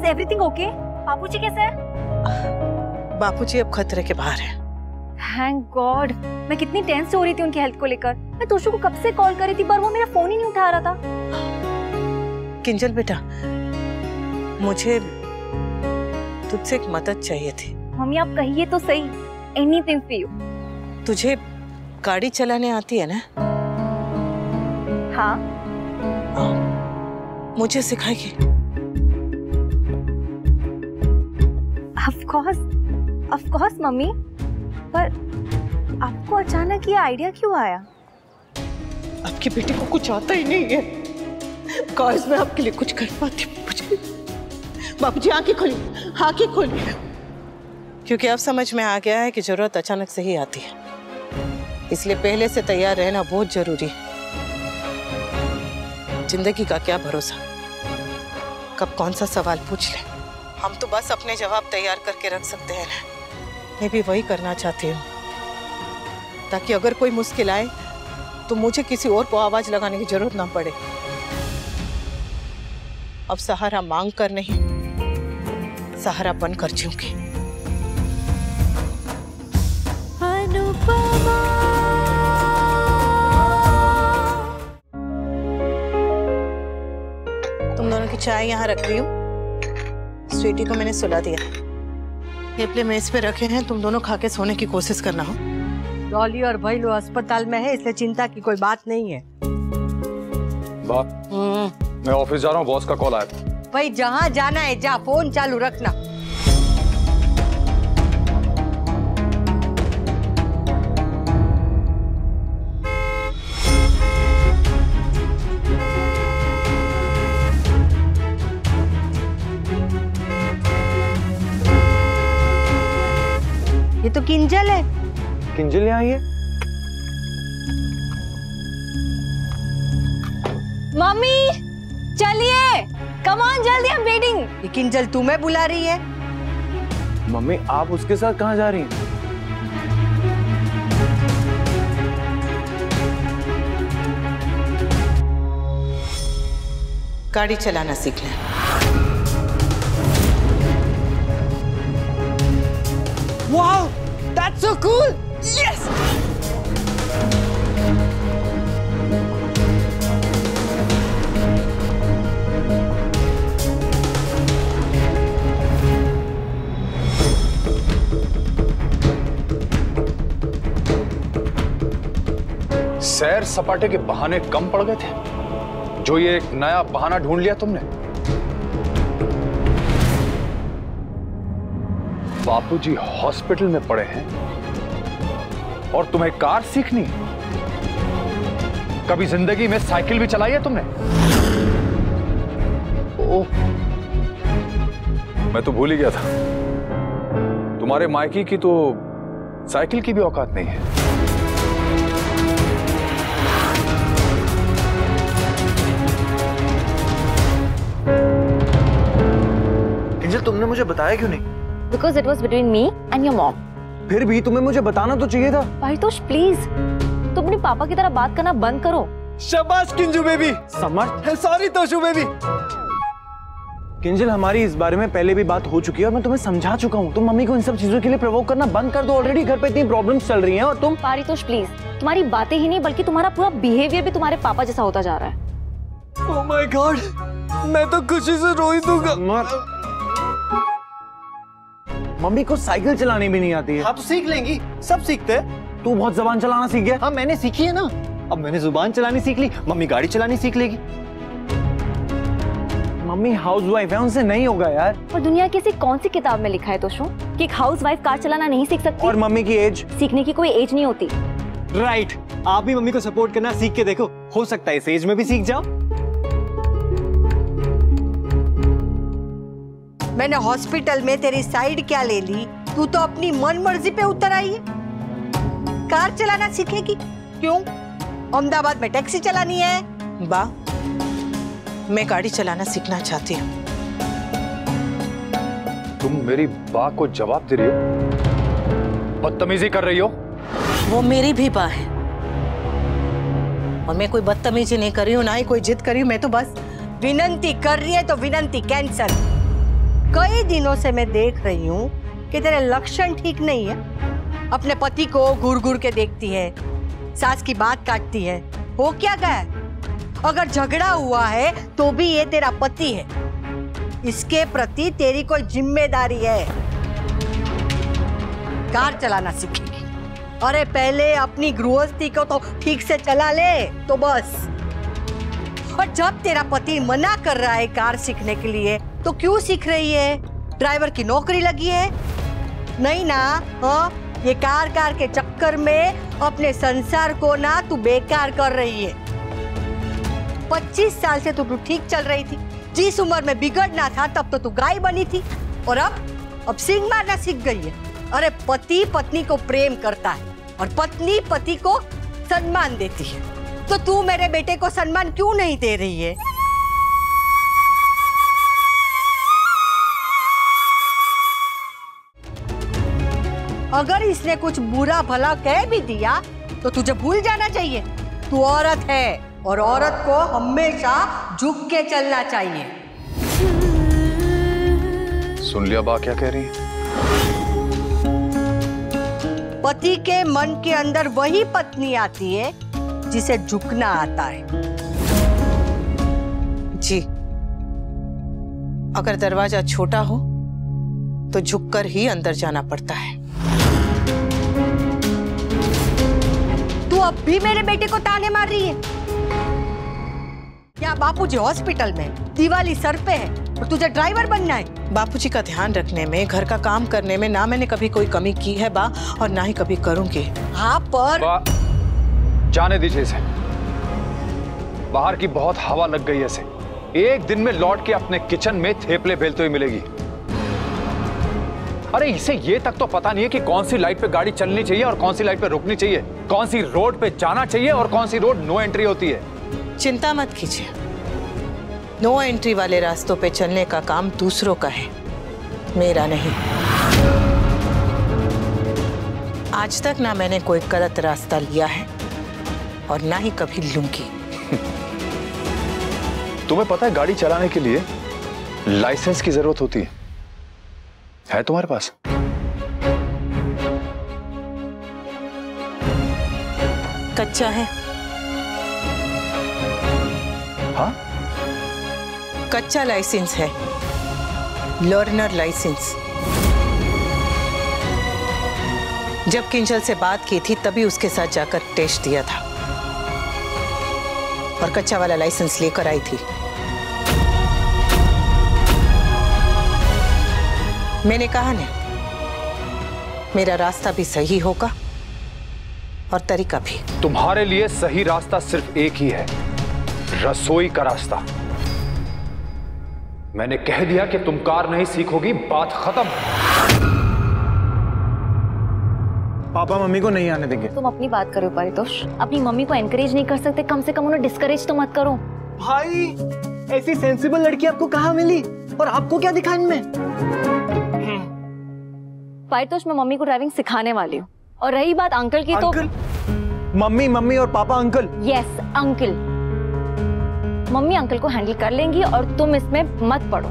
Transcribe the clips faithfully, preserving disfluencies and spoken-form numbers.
Everything okay? बापूजी कैसे है? बापूजी अब खतरे के बाहर है। Thank God. मैं कितनी टेंस हो रही थी उनकी हेल्थ को लेकर। मैं तोशु को कब से कॉल कर रही थी पर वो मेरा फोन ही नहीं उठा रहा था। किंजल बेटा, मुझे तुझसे एक मदद चाहिए थी। मम्मी आप कहिए तो सही। Anything for you. तुझे गाड़ी चलाने आती है ना? हाँ। हाँ, मुझे सिखाएगी? Of course, of course mummy. पर आपको अचानक ये आइडिया क्यों आया? आपकी बेटी को कुछ आता ही नहीं है। काश मैं आपके लिए कुछ कर पाती। मुझे बापूजी आंखें खोली, आंखें खोली। क्योंकि अब समझ में आ गया है कि जरूरत अचानक से ही आती है, इसलिए पहले से तैयार रहना बहुत जरूरी है। जिंदगी का क्या भरोसा, कब कौन सा सवाल पूछ ले। हम तो बस अपने जवाब तैयार करके रख सकते हैं ना। मैं भी वही करना चाहती हूँ, ताकि अगर कोई मुश्किल आए तो मुझे किसी और को आवाज लगाने की जरूरत ना पड़े। अब सहारा मांग कर नहीं, सहारा बनकर जीऊंगी। तुम दोनों की चाय यहाँ रख रही हूँ। स्वीटी को मैंने सुला दिया। ये प्ले मेज पे रखे हैं, तुम दोनों खा के सोने की कोशिश करना हो। डॉली और भाई लोग अस्पताल में है, इसलिए चिंता की कोई बात नहीं है। बाप, मैं ऑफिस जा रहा हूँ, बॉस का कॉल आया। भाई जहाँ जाना है जा, फोन चालू रखना। ये तो किंजल है। किंजल यहाँ आई है? मम्मी चलिए, कम ऑन, जल्दी, आई एम वेटिंग। ये किंजल तुम्हें बुला रही है। मम्मी आप उसके साथ कहाँ जा रही हैं? गाड़ी चलाना सीख लें। Wow, that's so cool! Yes! सैर सपाटे के बहाने कम पड़ गए थे, जो ये एक नया बहाना ढूंढ लिया तुमने। बापूजी हॉस्पिटल में पड़े हैं और तुम्हें कार सीखनी है? कभी जिंदगी में साइकिल भी चलाई है तुमने? ओह, मैं तो भूल ही गया था, तुम्हारे मायकी की तो साइकिल की भी औकात नहीं है। किंजल, तुमने मुझे बताया क्यों नहीं? Because it was between me and your mom. फिर भी तुम्हें मुझे बताना तो चाहिए था। पारितोष प्लीज, तुम अपने पापा की तरह बात करना बंद करो। शाबाश किंजू बेबी। समझ? Sorry Toshu baby. किंजल, हमारी इस बारे में पहले भी बात हो चुकी है और मैं तुम्हें समझा चुका हूँ। तुम मम्मी को इन सब चीजों के लिए प्रवोक करना बंद कर दो। ऑलरेडी घर पे इतनी प्रॉब्लम्स चल रही हैं और तुम। पारितोष प्लीज, तुम्हारी बातें ही नहीं बल्कि तुम्हारा पूरा बिहेवियर भी तुम्हारे पापा जैसा होता जा रहा है। ओह माय गॉड, मैं तो खुशी से रो ही दूंगा। मम्मी को साइकिल चलानी भी नहीं आती है। हाँ तो सीख लेंगी, सब सीखते हैं। तू बहुत जबान चलाना सीख गया। हाँ मैंने सीखी है ना, अब मैंने जुबान चलानी सीख ली, मम्मी गाड़ी चलानी सीख लेगी। मम्मी हाउसवाइफ है, उनसे नहीं होगा यार। और दुनिया की ऐसी कौन सी किताब में लिखा है तोशु कि एक हाउसवाइफ कार चलाना नहीं सीख सकती? और मम्मी की एज? सीखने की कोई एज नहीं होती। राइट, आप भी मम्मी को सपोर्ट करना सीख के देखो, हो सकता है इस एज में भी सीख जाओ। मैंने हॉस्पिटल में तेरी साइड क्या ले ली, तू तो अपनी मन मर्जी पे उतर आई है। कार चलाना सीखेगी? क्यों? अहमदाबाद में टैक्सी चलानी है? बा, मैं गाड़ी चलाना सीखना चाहती हूँ। तुम मेरी बा को जवाब दे रही हो, बदतमीजी कर रही हो। वो मेरी भी बा है और मैं कोई बदतमीजी नहीं कर रही हूँ, ना ही कोई जिद कर रही हूँ। मैं तो बस विनंती कर रही है तो विनंती कैंसल। कई दिनों से मैं देख रही हूँ कि तेरे लक्षण ठीक नहीं है। अपने पति को घूर घूर के देखती है, सास की बात काटती है। हो क्या गया? अगर झगड़ा हुआ है तो भी ये तेरा पति है, इसके प्रति तेरी कोई जिम्मेदारी है। कार चलाना सीखेगी। अरे पहले अपनी गृहस्थी को तो ठीक से चला ले तो बस। और जब तेरा पति मना कर रहा है कार सीखने के लिए तो क्यों सीख रही है? ड्राइवर की नौकरी लगी है? नहीं ना? हाँ, ये कार कार के चक्कर में अपने संसार को ना तू बेकार कर रही है। पच्चीस साल से तो तू ठीक चल रही थी। जिस उम्र में बिगड़ना था तब तो तू गाय बनी थी, और अब अब सींग मारना सीख गई है। अरे पति पत्नी को प्रेम करता है और पत्नी पति को सम्मान देती है, तो तू मेरे बेटे को सम्मान क्यों नहीं दे रही है? अगर इसने कुछ बुरा भला कह भी दिया तो तुझे भूल जाना चाहिए, तू औरत है और औरत को हमेशा झुक के चलना चाहिए। सुन लिया बा क्या कह रही है? पति के मन के अंदर वही पत्नी आती है जिसे झुकना आता है। जी, अगर दरवाजा छोटा हो तो झुककर ही अंदर जाना पड़ता है। तू अब भी मेरे बेटे को ताने मार रही है? क्या बापूजी हॉस्पिटल में, दिवाली सर पे है और तुझे ड्राइवर बनना है? बापूजी का ध्यान रखने में, घर का काम करने में ना मैंने कभी कोई कमी की है बा, और ना ही कभी करूंगी। हाँ पर बा, जाने दीजिए इसे। बाहर की बहुत हवा लग गई है इसे। एक दिन में लौट के अपने किचन में थेपले बेलते हुए मिलेगी। अरे इसे ये तक तो पता नहीं है कि कौन सी लाइट पे गाड़ी चलनी चाहिए और कौन सी लाइट पे रुकनी चाहिए, कौन सी रोड पे जाना चाहिए और कौन सी रोड नो एंट्री होती है। चिंता मत कीजिए, नो एंट्री वाले रास्तों पे चलने का काम दूसरों का है, मेरा नहीं। आज तक ना मैंने कोई गलत रास्ता लिया है और ना ही कभी लूंगी। तुम्हें पता है गाड़ी चलाने के लिए लाइसेंस की जरूरत होती है, है तुम्हारे पास? कच्चा है। हाँ? कच्चा लाइसेंस है, लर्नर लाइसेंस। जब किंजल से बात की थी तभी उसके साथ जाकर टेस्ट दिया था और कच्चा वाला लाइसेंस लेकर आई थी। मैंने कहा ना, मेरा रास्ता भी सही होगा और तरीका भी। तुम्हारे लिए सही रास्ता सिर्फ एक ही है, रसोई का रास्ता। मैंने कह दिया कि तुम कार नहीं सीखोगी, बात खत्म। पापा मम्मी को नहीं आने देंगे। तुम अपनी बात करो परितोष, अपनी मम्मी को एनकरेज नहीं कर सकते, कम से कम उन्हें डिस्करेज तो मत करो। भाई, ऐसी सेंसिबल लड़की आपको कहाँ मिली और आपको क्या दिखा इनमें? परितोष, मैं मम्मी को ड्राइविंग सिखाने वाली हूँ। और रही बात अंकल की, तो अंकल? मम्मी मम्मी और papa uncle? Yes uncle. Mummy uncle को हैंडल कर लेंगी और तुम इसमें मत पड़ो।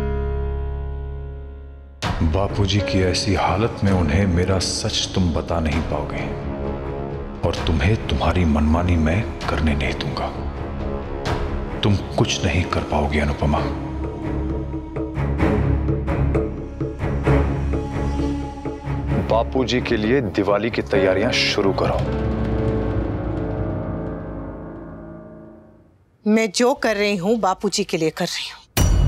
बापूजी की ऐसी हालत में उन्हें मेरा सच तुम बता नहीं पाओगे और तुम्हें तुम्हारी मनमानी मैं करने नहीं दूंगा। तुम कुछ नहीं कर पाओगी अनुपमा। बापूजी के लिए दिवाली की तैयारियां शुरू करो। मैं जो कर रही हूँ बापूजी के लिए कर रही हूँ।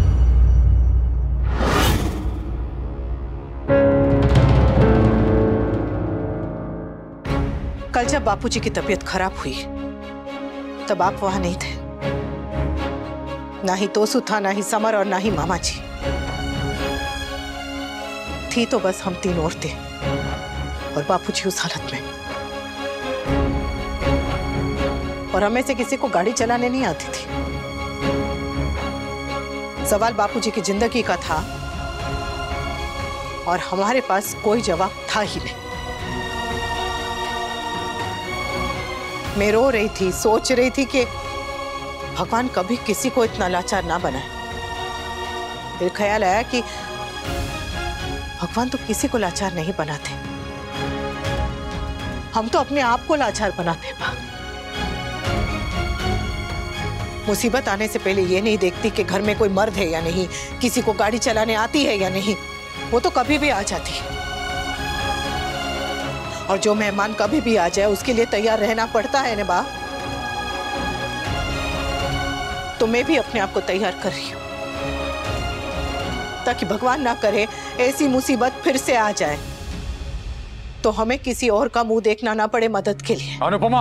कल जब बापूजी की तबीयत खराब हुई तब आप वहां नहीं थे। ना ही तोसू था, ना ही समर और ना ही मामा जी। थी तो बस हम तीन औरतें और बापूजी उस हालत में। और हमें से किसी को गाड़ी चलाने नहीं आती थी। सवाल बापूजी की जिंदगी का था और हमारे पास कोई जवाब था ही नहीं। मैं रो रही थी, सोच रही थी कि भगवान कभी किसी को इतना लाचार ना बनाए। फिर ख्याल आया कि भगवान तो किसी को लाचार नहीं बनाते, हम तो अपने आप को लाचार बनाते हैं। मुसीबत आने से पहले ये नहीं देखती कि घर में कोई मर्द है या नहीं, किसी को गाड़ी चलाने आती है या नहीं, वो तो कभी भी आ जाती है। और जो मेहमान कभी भी आ जाए उसके लिए तैयार रहना पड़ता है ना बा। तो मैं भी अपने आप को तैयार कर रही हूं ताकि भगवान ना करे ऐसी मुसीबत फिर से आ जाए तो हमें किसी और का मुंह देखना ना पड़े मदद के लिए। अनुपमा,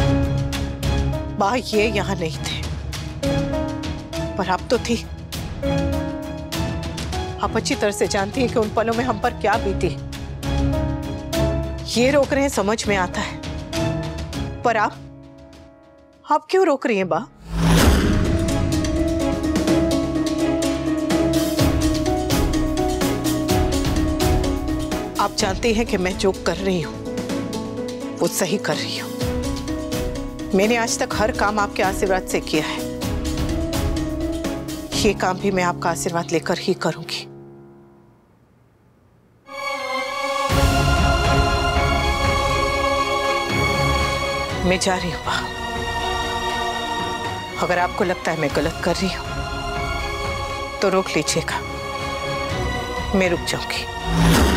बा ये यहां नहीं थे पर आप तो थी। आप अच्छी तरह से जानती हैं कि उन पलों में हम पर क्या बीती। ये रोक रहे हैं समझ में आता है, पर आप आप क्यों रोक रही हैं बा? आप जानती हैं कि मैं जो कर रही हूं वो सही कर रही हूं। मैंने आज तक हर काम आपके आशीर्वाद से किया है, ये काम भी मैं आपका आशीर्वाद लेकर ही करूंगी। मैं जा रही हूं बा। अगर आपको लगता है मैं गलत कर रही हूं तो रोक लीजिएगा, मैं रुक जाऊंगी।